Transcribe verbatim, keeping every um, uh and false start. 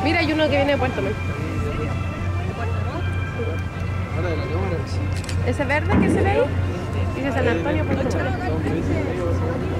Mira, hay uno que viene de Puerto Montt. Ese verde que se ve ahí, dice San Antonio, Puerto Montt.